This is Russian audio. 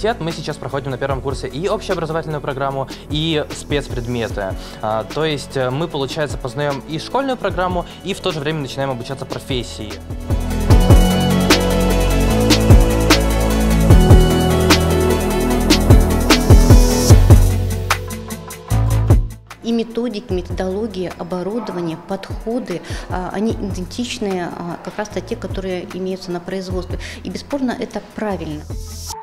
университет, мы сейчас проходим на первом курсе и общеобразовательную программу, и спецпредметы. То есть мы, получается, познаем и школьную программу, и в то же время начинаем обучаться профессии. И методики, методологии, оборудование, подходы, они идентичны как раз те, которые имеются на производстве. И бесспорно это правильно.